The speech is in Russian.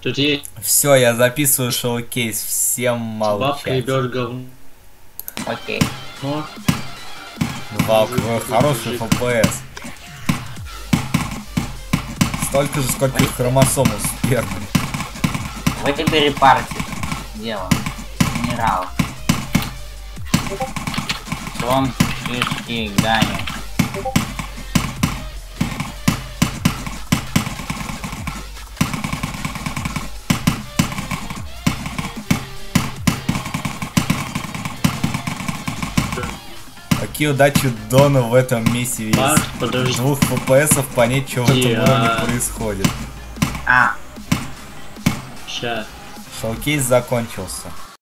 Тут есть Все, я записываю шоу-кейс. Всем бабка и молчать. бёрд говно. Окей. Вау, какой хороший FPS. Столько же, сколько и хромосом у спермы. Выбери партию. Дело. Генерал. Слон, шишки, Гани. Какие удачи Дону в этом месте Марк, есть. подожди. 2 FPS понять, что в этом уровне происходит. А, Ща. Шоу-кейс закончился.